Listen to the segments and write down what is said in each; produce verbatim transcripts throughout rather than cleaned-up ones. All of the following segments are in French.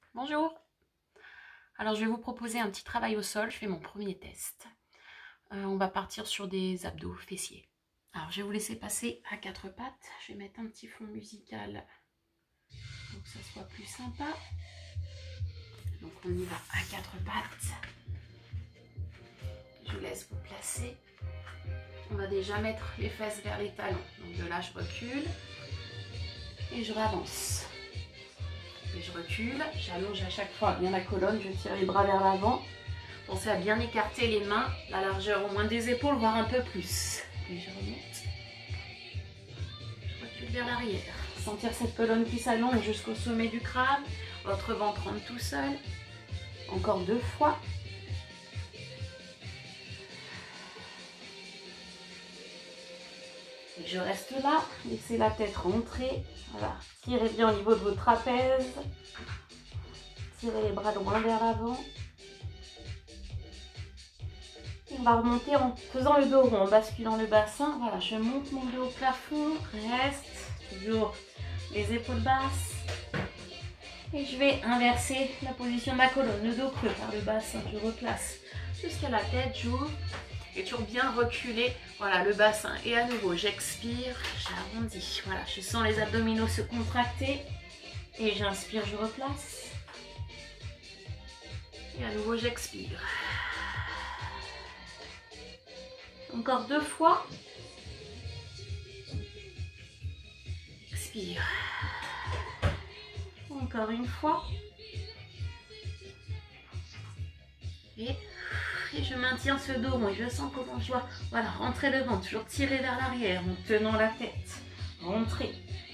Bonjour. Alors je vais vous proposer un petit travail au sol, je fais mon premier test. Euh, on va partir sur des abdos fessiers. Alors je vais vous laisser passer à quatre pattes, je vais mettre un petit fond musical pour que ça soit plus sympa. Donc on y va à quatre pattes. Je vous laisse vous placer. On va déjà mettre les fesses vers les talons. Donc de là je recule et je avance. Et je recule, j'allonge à chaque fois bien la colonne, je tire les bras vers l'avant. Pensez à bien écarter les mains, la largeur au moins des épaules, voire un peu plus. Et je remonte. Je recule vers l'arrière. Sentir cette colonne qui s'allonge jusqu'au sommet du crâne. Votre ventre rentre tout seul. Encore deux fois. Et je reste là. Laissez la tête rentrer. Voilà. Tirez bien au niveau de vos trapèzes. Tirez les bras loin vers l'avant. On va remonter en faisant le dos rond, en basculant le bassin. Voilà, je monte mon dos au plafond. Reste. Toujours les épaules basses. Et je vais inverser la position de ma colonne. Le dos creux par le bassin. Je replace jusqu'à la tête. J'ouvre. Et toujours bien reculer. Voilà, le bassin. Et à nouveau, j'expire. J'arrondis. Voilà, je sens les abdominaux se contracter. Et j'inspire, je replace. Et à nouveau, j'expire. Encore deux fois. Expire. Encore une fois. Et, et je maintiens ce dos rond. Je sens comment je dois voilà, rentrer le ventre. Toujours tirer vers l'arrière en tenant la tête. Rentrer.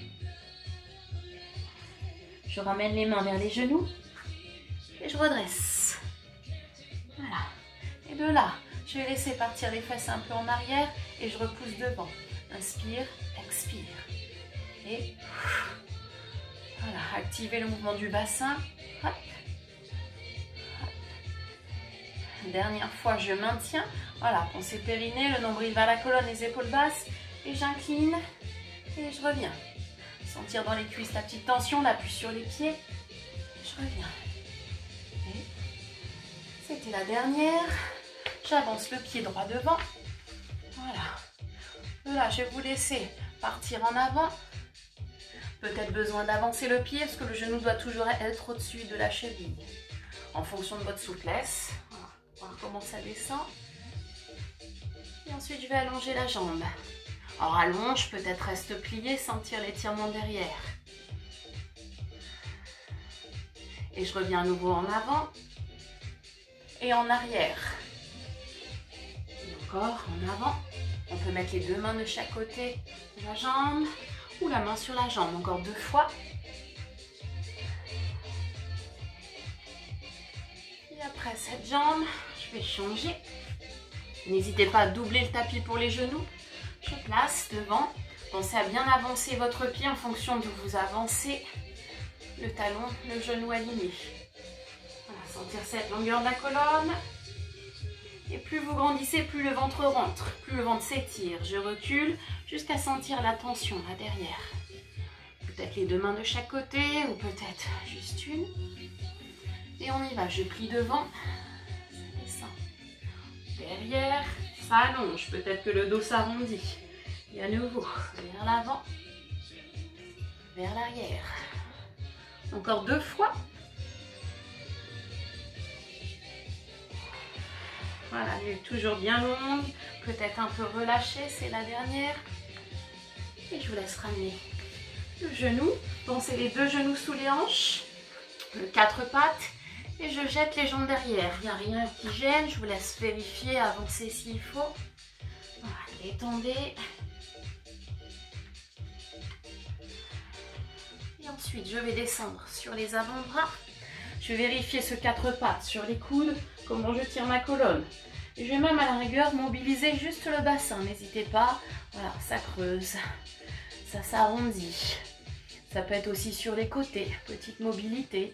Je ramène les mains vers les genoux. Et je redresse. Voilà. Et de là, je vais laisser partir les fesses un peu en arrière et je repousse devant. Inspire, expire. Et voilà, activez le mouvement du bassin. Hop. Hop. Dernière fois, je maintiens. Voilà, pensez périnée, le nombril vers la colonne, les épaules basses. Et j'incline et je reviens. Sentir dans les cuisses la petite tension, l'appui sur les pieds. Je reviens. Et c'était la dernière. J'avance le pied droit devant. Voilà. De là, je vais vous laisser partir en avant. Peut-être besoin d'avancer le pied parce que le genou doit toujours être au-dessus de la cheville. En fonction de votre souplesse. Voilà. Voir comment ça descend. Et ensuite, je vais allonger la jambe. Alors, allonge, peut-être reste plié, sentir l'étirement derrière. Et je reviens à nouveau en avant et en arrière. Encore en avant. On peut mettre les deux mains de chaque côté de la jambe ou la main sur la jambe. Encore deux fois. Et après cette jambe, je vais changer. N'hésitez pas à doubler le tapis pour les genoux. Je place devant. Pensez à bien avancer votre pied en fonction de vous avancez. Le talon, le genou aligné. Voilà, sentir cette longueur de la colonne. Et plus vous grandissez, plus le ventre rentre, plus le ventre s'étire. Je recule jusqu'à sentir la tension là derrière. Peut-être les deux mains de chaque côté ou peut-être juste une. Et on y va, je plie devant, ça descend. Derrière, ça allonge, peut-être que le dos s'arrondit. Et à nouveau, vers l'avant, vers l'arrière. Encore deux fois. Voilà, elle est toujours bien longue, peut-être un peu relâchée, c'est la dernière. Et je vous laisse ramener le genou. Pensez les deux genoux sous les hanches, le quatre pattes. Et je jette les jambes derrière. Il n'y a rien qui gêne, je vous laisse vérifier, avancer s'il faut. Voilà, détendez. Et ensuite, je vais descendre sur les avant-bras. Je vais vérifier ce quatre pattes sur les coudes, comment je tire ma colonne. Et je vais même à la rigueur mobiliser juste le bassin. N'hésitez pas, voilà, ça creuse, ça s'arrondit. Ça peut être aussi sur les côtés, petite mobilité.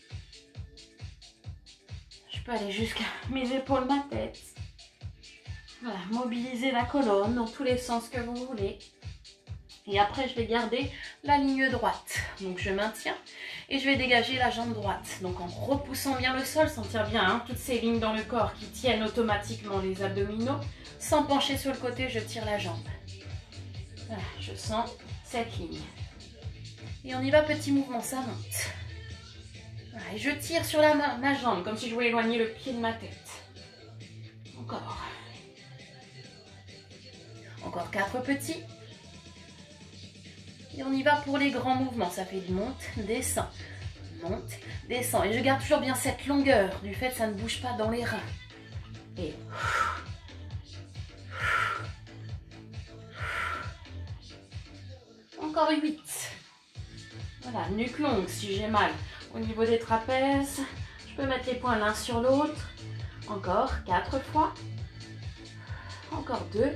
Je peux aller jusqu'à mes épaules, ma tête. Voilà, mobiliser la colonne dans tous les sens que vous voulez. Et après, je vais garder la ligne droite. Donc, je maintiens et je vais dégager la jambe droite. Donc, en repoussant bien le sol, sentir bien hein, toutes ces lignes dans le corps qui tiennent automatiquement les abdominaux. Sans pencher sur le côté, je tire la jambe. Voilà, je sens cette ligne. Et on y va, petit mouvement, ça monte. Voilà, et je tire sur la main, ma jambe, comme si je voulais éloigner le pied de ma tête. Encore. Encore quatre petits. Et on y va pour les grands mouvements. Ça fait monte, descend, monte, descend. Et je garde toujours bien cette longueur du fait que ça ne bouge pas dans les reins. Et... Encore huit. Voilà, nuque longue si j'ai mal. Au niveau des trapèzes, je peux mettre les poings l'un sur l'autre. Encore quatre fois. Encore deux.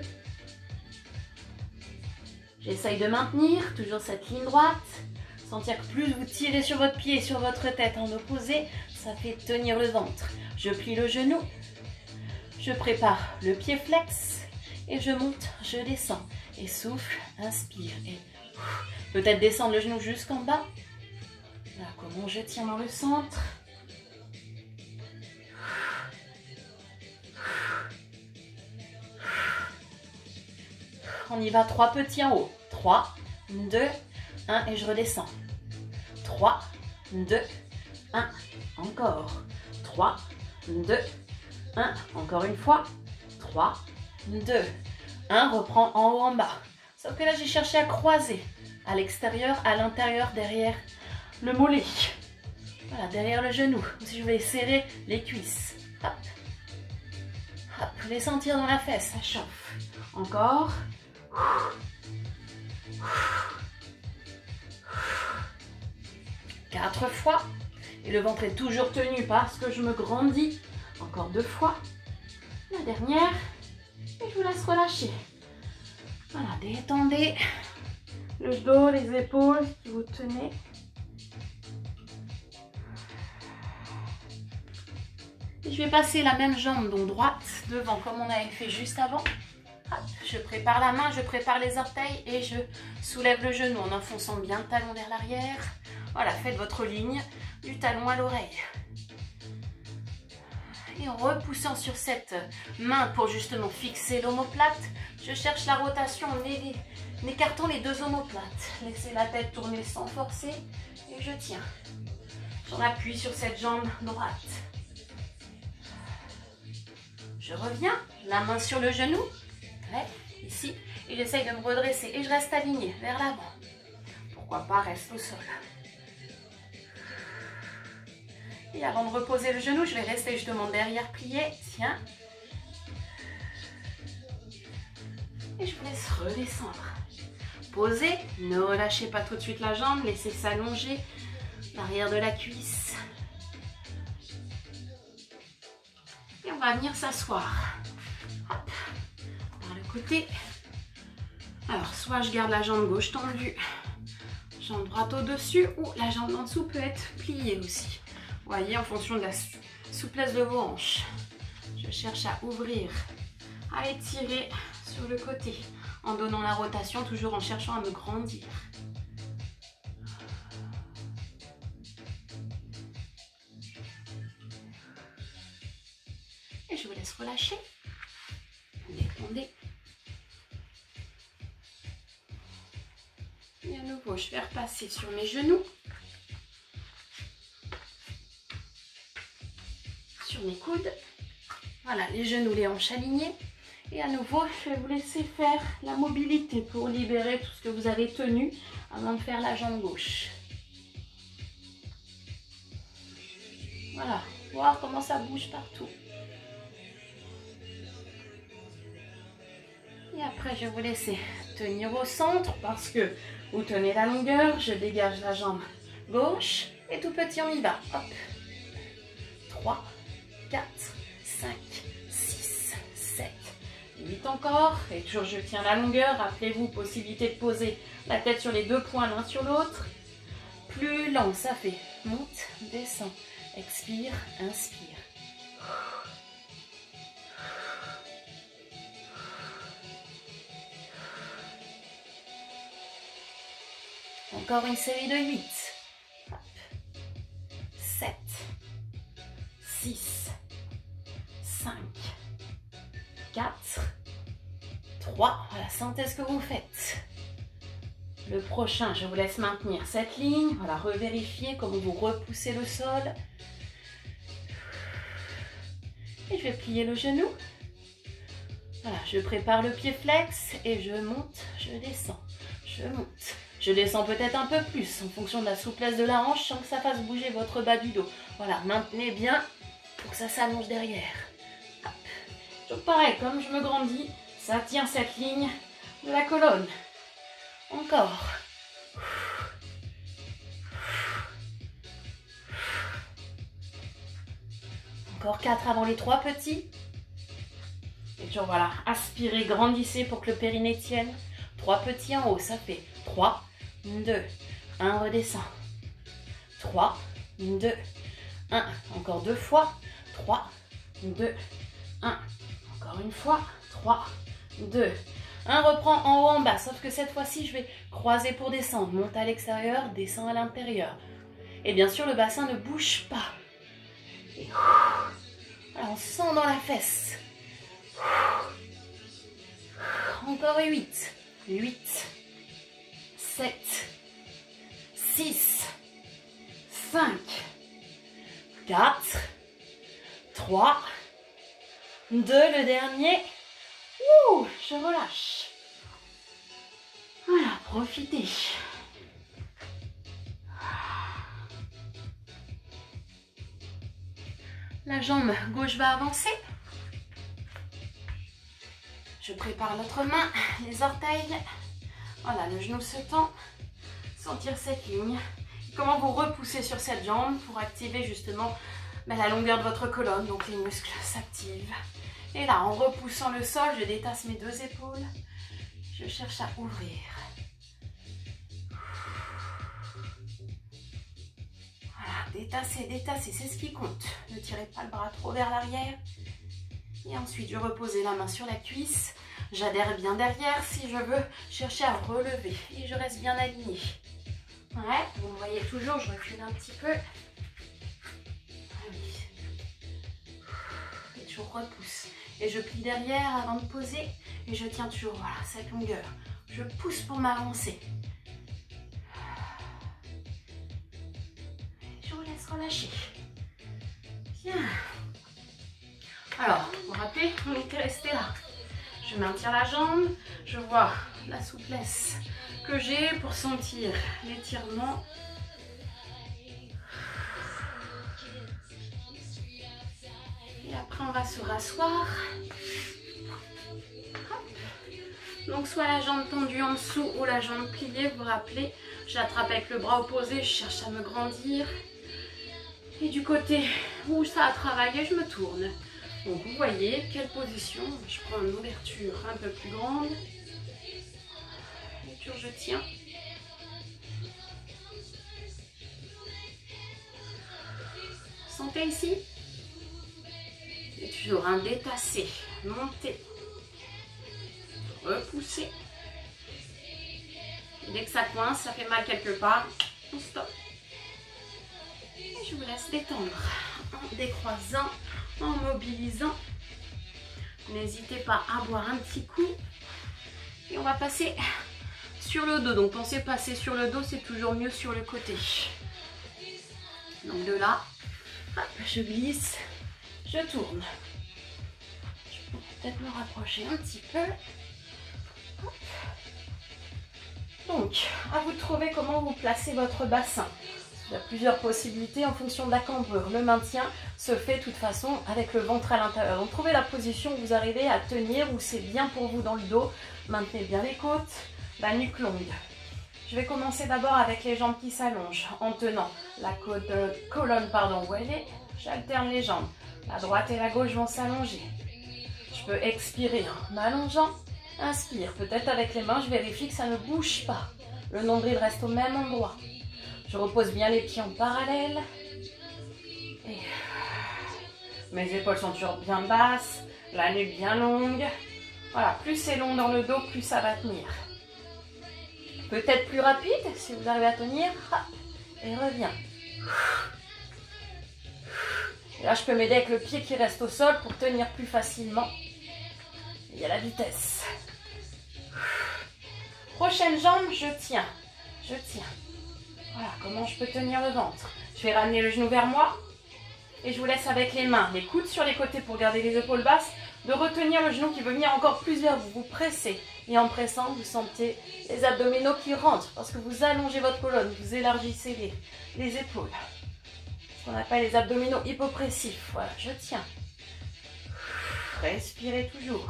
J'essaye de maintenir toujours cette ligne droite. Sentir que plus vous tirez sur votre pied et sur votre tête en opposé, ça fait tenir le ventre. Je plie le genou. Je prépare le pied flex. Et je monte, je descends. Et souffle, inspire. Et peut-être descendre le genou jusqu'en bas. Voilà comment je tiens dans le centre. On y va, trois petits en haut. trois, deux, un et je redescends. trois, deux, un. Encore. trois, deux, un. Encore une fois. trois, deux, un. Reprends en haut, en bas. Sauf que là, j'ai cherché à croiser. À l'extérieur, à l'intérieur, derrière le mollet. Voilà, derrière le genou. Comme si je voulais serrer les cuisses. Hop. Hop. Les sentir dans la fesse, ça chauffe. Encore. Quatre fois. Et le ventre est toujours tenu parce que je me grandis. Encore deux fois. La dernière. Et je vous laisse relâcher. Voilà, détendez le dos, les épaules, si vous tenez. Et je vais passer la même jambe, donc droite, devant, comme on avait fait juste avant. Hop, je prépare la main, je prépare les orteils et je soulève le genou en enfonçant bien le talon vers l'arrière. Voilà, faites votre ligne du talon à l'oreille. Et en repoussant sur cette main pour justement fixer l'omoplate, je cherche la rotation en écartant les deux omoplates. Laissez la tête tourner sans forcer et je tiens. J'en appuie sur cette jambe droite. Je reviens, la main sur le genou. Ouais, ici, et j'essaye de me redresser et je reste alignée vers l'avant. Pourquoi pas, reste au sol. Et avant de reposer le genou, je vais rester justement derrière plié. Tiens. Et je vous laisse redescendre. Posez, ne relâchez pas tout de suite la jambe, laissez s'allonger l'arrière de la cuisse. Et on va venir s'asseoir. Hop. Côté. Alors, soit je garde la jambe gauche tendue, jambe droite au-dessus, ou la jambe en dessous peut être pliée aussi. Vous voyez, en fonction de la souplesse de vos hanches. Je cherche à ouvrir, à étirer sur le côté, en donnant la rotation, toujours en cherchant à me grandir. Et je vous laisse relâcher. Détendez. Et à nouveau, je vais repasser sur mes genoux, sur mes coudes. Voilà, les genoux, les hanches alignées. Et à nouveau, je vais vous laisser faire la mobilité pour libérer tout ce que vous avez tenu avant de faire la jambe gauche. Voilà, voir comment ça bouge partout. Et après, je vais vous laisser tenir au centre parce que vous tenez la longueur. Je dégage la jambe gauche et tout petit, on y va. Hop. trois, quatre, cinq, six, sept, huit encore. Et toujours, je tiens la longueur. Rappelez-vous, possibilité de poser la tête sur les deux poings l'un sur l'autre. Plus lent, ça fait monte, descend, expire, inspire. Encore une série de huit. sept, six, cinq, quatre, trois. Voilà, sentez ce que vous faites. Le prochain, je vous laisse maintenir cette ligne. Voilà, revérifiez comment vous repoussez le sol. Et je vais plier le genou. Voilà, je prépare le pied flex et je monte, je descends, je monte. Je descends peut-être un peu plus en fonction de la souplesse de la hanche sans que ça fasse bouger votre bas du dos. Voilà, maintenez bien pour que ça s'allonge derrière. Hop. Donc pareil, comme je me grandis, ça tient cette ligne de la colonne. Encore. Encore quatre avant les trois petits. Et toujours voilà, aspirez, grandissez pour que le périnée tienne. Trois petits en haut, ça fait trois, deux, un, redescend. trois, deux, un. Encore deux fois. trois, deux, un. Encore une fois. trois, deux, un. Reprend en haut, en bas. Sauf que cette fois-ci, je vais croiser pour descendre. Monte à l'extérieur, descend à l'intérieur. Et bien sûr, le bassin ne bouge pas. Et alors, on sent dans la fesse. Encore huit. huit, sept, six, cinq, quatre, trois, deux, le dernier. Ouh, je relâche. Voilà, profitez. La jambe gauche va avancer. Je prépare l'autre main, les orteils. Voilà, le genou se tend. Sentir cette ligne. Comment vous repoussez sur cette jambe pour activer justement ben, la longueur de votre colonne. Donc les muscles s'activent. Et là, en repoussant le sol, je détasse mes deux épaules. Je cherche à ouvrir. Voilà, détasser, détasser, c'est ce qui compte. Ne tirez pas le bras trop vers l'arrière. Et ensuite, je repose la main sur la cuisse. J'adhère bien derrière si je veux chercher à relever. Et je reste bien alignée. Ouais, vous me voyez toujours, je recule un petit peu. Et je repousse. Et je plie derrière avant de poser. Et je tiens toujours, voilà, cette longueur. Je pousse pour m'avancer. Je vous laisse relâcher. Bien. Alors, vous vous rappelez, on était resté là. Je maintiens la jambe, je vois la souplesse que j'ai pour sentir l'étirement. Et après, on va se rasseoir. Hop. Donc, soit la jambe tendue en dessous ou la jambe pliée, vous vous rappelez, j'attrape avec le bras opposé, je cherche à me grandir. Et du côté où ça a travaillé, je me tourne. Donc vous voyez quelle position, je prends une ouverture un peu plus grande, et toujours je tiens. Sentez ici, et toujours un détassé, monter, repousser. Et dès que ça coince, ça fait mal quelque part, on stoppe. Et je vous laisse détendre en décroisant. En mobilisant, n'hésitez pas à boire un petit coup et on va passer sur le dos. Donc pensez passer sur le dos, c'est toujours mieux sur le côté. Donc de là, hop, je glisse, je tourne. Je peux peut-être me rapprocher un petit peu. Hop. Donc, à vous de trouver comment vous placez votre bassin. Il y a plusieurs possibilités en fonction de la cambrure. Le maintien se fait de toute façon avec le ventre à l'intérieur. Donc trouvez la position où vous arrivez à tenir, où c'est bien pour vous dans le dos. Maintenez bien les côtes, la nuque longue. Je vais commencer d'abord avec les jambes qui s'allongent en tenant la côte, euh, colonne pardon, où elle est. J'alterne les jambes. La droite et la gauche vont s'allonger. Je peux expirer en m'allongeant. Inspire. Peut-être avec les mains, je vérifie que ça ne bouge pas. Le nombril reste au même endroit. Je repose bien les pieds en parallèle. Et mes épaules sont toujours bien basses. La nuque bien longue. Voilà, plus c'est long dans le dos, plus ça va tenir. Peut-être plus rapide, si vous arrivez à tenir. Et reviens. Et là, je peux m'aider avec le pied qui reste au sol pour tenir plus facilement. Il y a la vitesse. Prochaine jambe, je tiens. Je tiens. Voilà, comment je peux tenir le ventre. Je vais ramener le genou vers moi. Et je vous laisse avec les mains, les coudes sur les côtés pour garder les épaules basses, de retenir le genou qui veut venir encore plus vers vous. Vous pressez. Et en pressant, vous sentez les abdominaux qui rentrent parce que vous allongez votre colonne, vous élargissez les, les épaules. Ce qu'on appelle les abdominaux hypopressifs. Voilà, je tiens. Respirez toujours.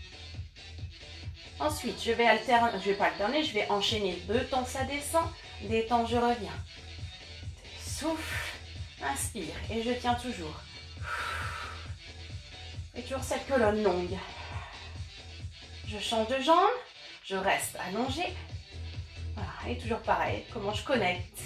Ensuite, je vais alterner, je vais pas alterner, je vais enchaîner deux temps, ça descend, des temps, je reviens. Souffle, inspire et je tiens toujours. Et toujours cette colonne longue. Je change de jambe, je reste allongé. Voilà, et toujours pareil, comment je connecte.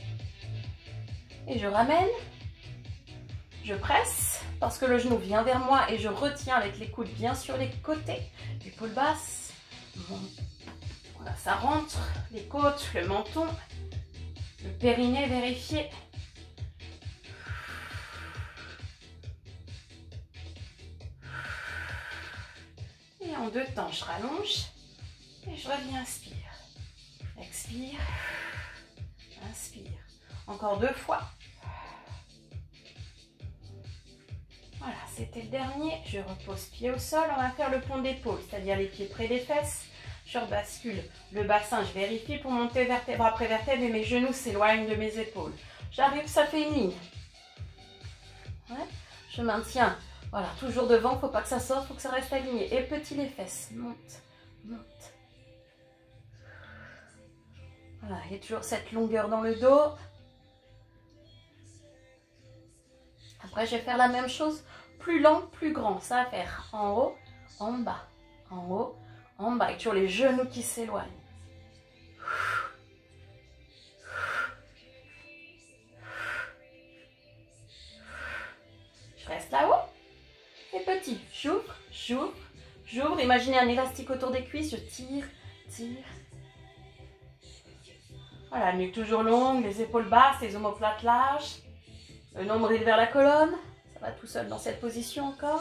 Et je ramène. Je presse parce que le genou vient vers moi et je retiens avec les coudes bien sur les côtés. Épaules basses. Voilà, ça rentre. Les côtes, le menton, le périnée vérifié. Et en deux temps, je rallonge et je reviens, inspire. Expire, inspire. Encore deux fois. Voilà, c'était le dernier. Je repose pied au sol. On va faire le pont d'épaule, c'est-à-dire les pieds près des fesses. Je rebascule le bassin. Je vérifie pour monter vertèbre après vertèbre et mes genoux s'éloignent de mes épaules. J'arrive, ça fait une ligne. Ouais. Je maintiens. Voilà, toujours devant. Il ne faut pas que ça sorte, il faut que ça reste aligné. Et petit les fesses. Monte, monte. Voilà, il y a toujours cette longueur dans le dos. Après, je vais faire la même chose, plus lent, plus grand. Ça va faire en haut, en bas, en haut, en bas. Et toujours les genoux qui s'éloignent. Je reste là-haut. Et petit, j'ouvre, j'ouvre, j'ouvre. Imaginez un élastique autour des cuisses. Je tire, tire. Voilà, nuque toujours longue, les épaules basses, les omoplates larges. Le nombril vers la colonne, ça va tout seul dans cette position encore.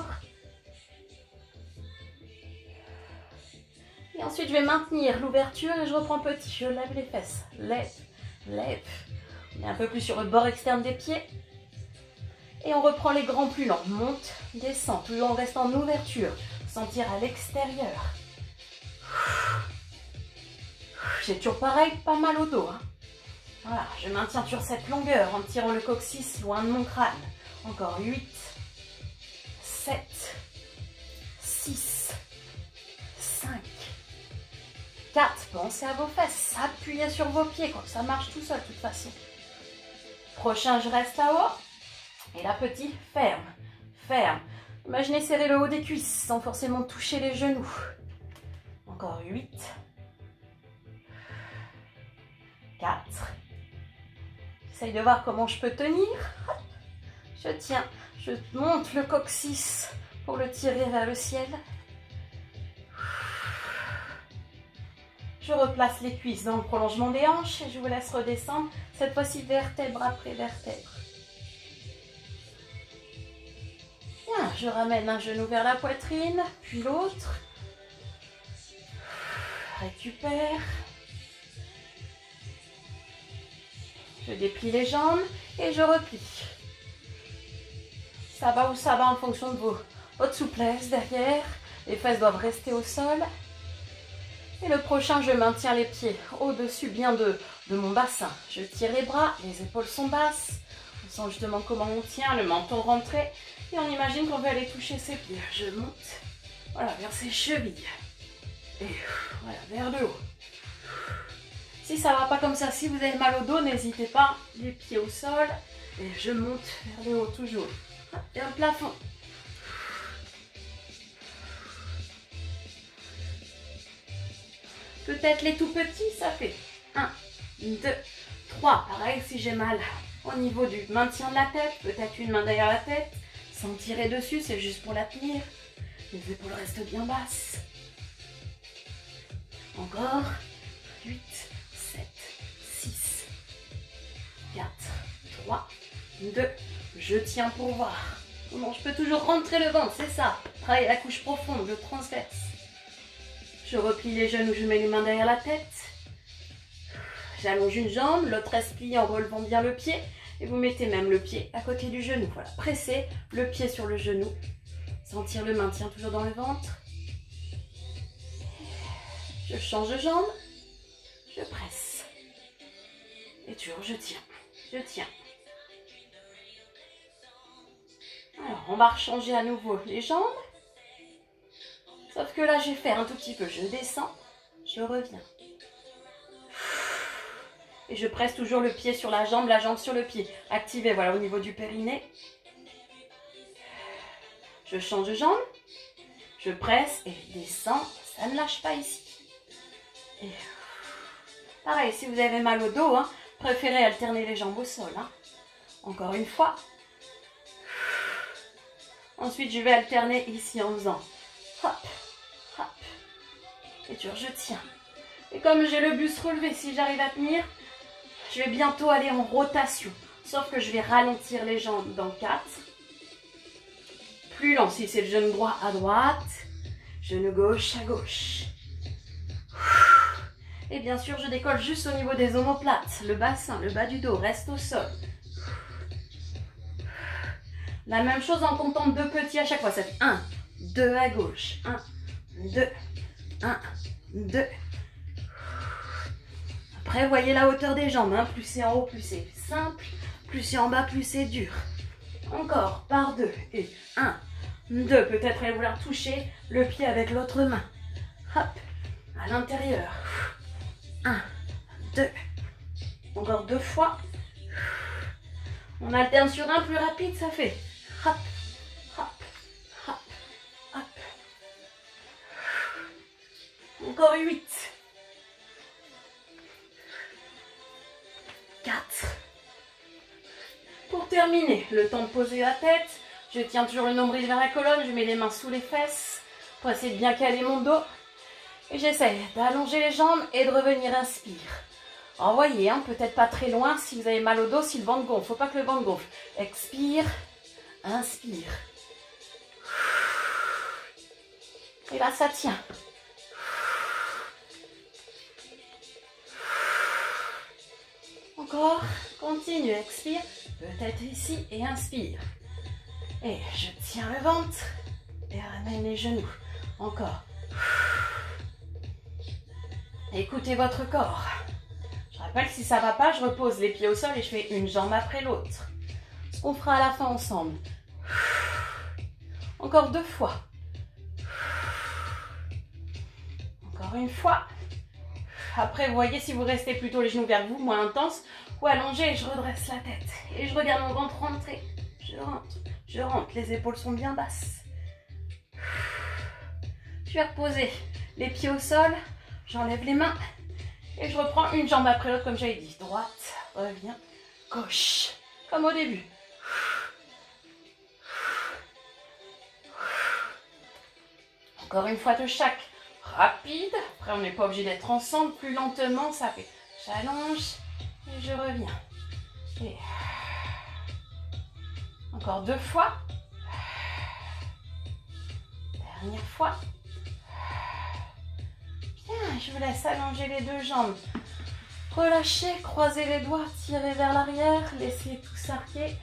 Et ensuite, je vais maintenir l'ouverture et je reprends petit. Je lève les fesses, lève, lève. On est un peu plus sur le bord externe des pieds. Et on reprend les grands plus lents. Monte, descend, toujours en restant en ouverture. Sentir à l'extérieur. J'ai toujours pareil, pas mal au dos. Hein. Voilà, je maintiens toujours cette longueur en tirant le coccyx loin de mon crâne. Encore huit, sept, six, cinq, quatre. Pensez à vos fesses, appuyez sur vos pieds quand ça marche tout seul de toute façon. Prochain, je reste là-haut. Et là, petit, ferme, ferme. Imaginez serrer le haut des cuisses sans forcément toucher les genoux. Encore huit, quatre. J'essaye de voir comment je peux tenir. Je tiens, je monte le coccyx pour le tirer vers le ciel. Je replace les cuisses dans le prolongement des hanches et je vous laisse redescendre, cette fois-ci vertèbre après vertèbre. Bien, je ramène un genou vers la poitrine, puis l'autre. Récupère. Je déplie les jambes et je replie. Ça va ou ça va en fonction de vos, votre souplesse derrière. Les fesses doivent rester au sol. Et le prochain, je maintiens les pieds au-dessus bien de, de mon bassin. Je tire les bras, les épaules sont basses. On sent justement comment on tient, le menton rentré. Et on imagine qu'on veut aller toucher ses pieds. Je monte, voilà, vers ses chevilles. Et voilà, vers le haut. Si ça ne va pas comme ça, si vous avez mal au dos, n'hésitez pas, les pieds au sol. Et je monte vers le haut toujours. Vers le plafond. Peut-être les tout petits, ça fait un, deux, trois. Pareil, si j'ai mal au niveau du maintien de la tête, peut-être une main derrière la tête, sans tirer dessus, c'est juste pour la tenir. Les épaules restent bien basses. Encore, huit, quatre, trois, deux, je tiens pour voir. Comment je peux toujours rentrer le ventre, c'est ça. Travailler la couche profonde, je transverse. Je replie les genoux, je mets les mains derrière la tête. J'allonge une jambe, l'autre reste pliée en relevant bien le pied. Et vous mettez même le pied à côté du genou. Voilà, pressez le pied sur le genou. Sentir le maintien toujours dans le ventre. Je change de jambe. Je presse. Et toujours, je tiens. Je tiens. Alors, on va rechanger à nouveau les jambes. Sauf que là, j'ai fait un tout petit peu. Je descends, je reviens. Et je presse toujours le pied sur la jambe, la jambe sur le pied. Activez, voilà, au niveau du périnée. Je change de jambe. Je presse et descends. Ça ne lâche pas ici. Et pareil, si vous avez mal au dos, hein, préférez alterner les jambes au sol. Hein. Encore une fois. Ensuite, je vais alterner ici en faisant hop, hop. Et toujours, je tiens. Et comme j'ai le buste relevé, si j'arrive à tenir, je vais bientôt aller en rotation. Sauf que je vais ralentir les jambes dans quatre. Plus lent, si c'est le genou droit à droite, genou gauche à gauche. Et bien sûr, je décolle juste au niveau des omoplates. Le bassin, le bas du dos reste au sol. La même chose en comptant deux petits à chaque fois. Ça fait un, deux à gauche. un, deux, un, deux. Après, voyez la hauteur des jambes. Hein. Plus c'est en haut, plus c'est simple. Plus c'est en bas, plus c'est dur. Encore, par deux. Et un, deux. Peut-être allez vouloir toucher le pied avec l'autre main. Hop, à l'intérieur. un, deux. Encore deux fois. On alterne sur un plus rapide, ça fait hop, hop, hop, hop. Encore huit. quatre. Pour terminer, le temps de poser la tête. Je tiens toujours le nombril vers la colonne. Je mets les mains sous les fesses pour essayer de bien caler mon dos. Et j'essaie d'allonger les jambes et de revenir inspire. Envoyez, hein, peut-être pas très loin si vous avez mal au dos, si le ventre gonfle. Il ne faut pas que le ventre gonfle. Expire, inspire. Et là, ça tient. Encore, continue, expire. Peut-être ici et inspire. Et je tiens le ventre et ramène les genoux. Encore. Écoutez votre corps. Je rappelle que si ça ne va pas, je repose les pieds au sol et je fais une jambe après l'autre. Ce qu'on fera à la fin ensemble. Encore deux fois. Encore une fois. Après, vous voyez si vous restez plutôt les genoux vers vous, moins intense, ou allongé et je redresse la tête. Et je regarde mon ventre rentrer. Je rentre, je rentre. Les épaules sont bien basses. Je vais reposer les pieds au sol. J'enlève les mains. Et je reprends une jambe après l'autre comme j'avais dit. Droite, reviens, gauche. Comme au début. Encore une fois de chaque. Rapide. Après, on n'est pas obligé d'être ensemble. Plus lentement, ça fait. J'allonge et je reviens. Et encore deux fois. Dernière fois. Bien, je vous laisse allonger les deux jambes. Relâchez, croisez les doigts, tirez vers l'arrière, laissez tout s'arquer.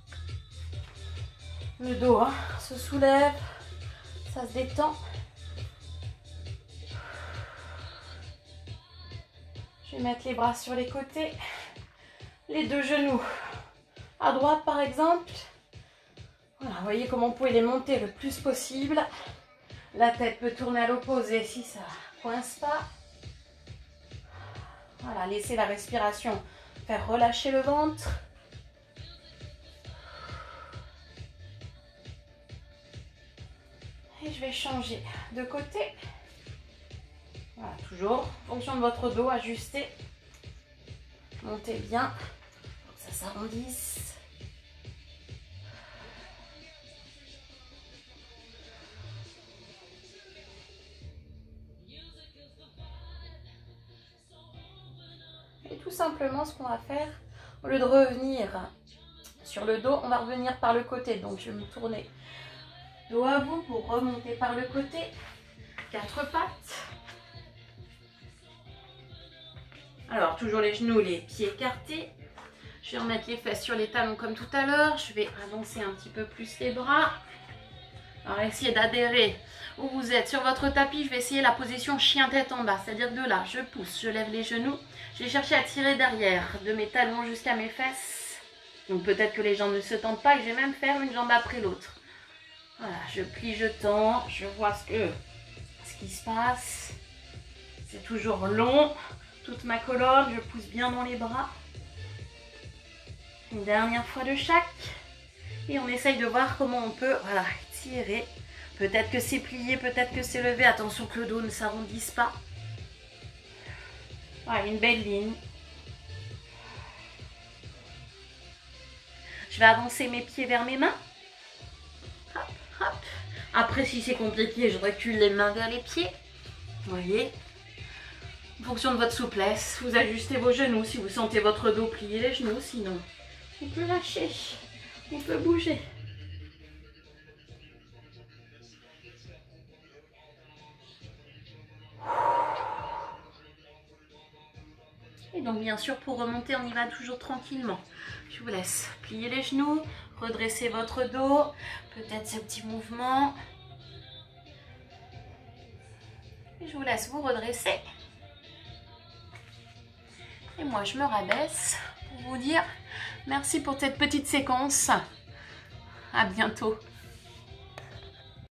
Le dos hein, se soulève, ça se détend. Je vais mettre les bras sur les côtés, les deux genoux à droite par exemple. Voilà, vous voyez comment vous pouvez les monter le plus possible. La tête peut tourner à l'opposé si ça ne coince pas. Voilà, laissez la respiration faire relâcher le ventre. Et je vais changer de côté. Voilà, toujours en fonction de votre dos, ajustez. Montez bien pour que ça s'arrondisse. Et tout simplement, ce qu'on va faire, Au lieu de revenir sur le dos, on va revenir par le côté. Donc je vais me tourner dos à vous pour remonter par le côté. Quatre pattes. Alors toujours les genoux, les pieds écartés. Je vais remettre les fesses sur les talons comme tout à l'heure. Je vais avancer un petit peu plus les bras. Alors essayez d'adhérer où vous êtes. Sur votre tapis, je vais essayer la position chien tête en bas. C'est-à-dire de là, je pousse, je lève les genoux. Je vais chercher à tirer derrière de mes talons jusqu'à mes fesses. Donc peut-être que les jambes ne se tendent pas et je vais même faire une jambe après l'autre. Voilà, je plie, je tends, je vois ce, que, ce qui se passe. C'est toujours long, toute ma colonne, je pousse bien dans les bras. Une dernière fois de chaque. Et on essaye de voir comment on peut voilà, tirer. Peut-être que c'est plié, peut-être que c'est levé. Attention que le dos ne s'arrondisse pas. Voilà, une belle ligne. Je vais avancer mes pieds vers mes mains. Hop, hop. Après, si c'est compliqué, je recule les mains vers les pieds. Vous voyez, en fonction de votre souplesse, vous ajustez vos genoux. Si vous sentez votre dos, pliez les genoux. Sinon, on peut lâcher, on peut bouger. Et donc, bien sûr, pour remonter, on y va toujours tranquillement. Je vous laisse plier les genoux, redresser votre dos, peut-être ce petit mouvement. Et je vous laisse vous redresser. Et moi, je me rabaisse pour vous dire merci pour cette petite séquence. À bientôt.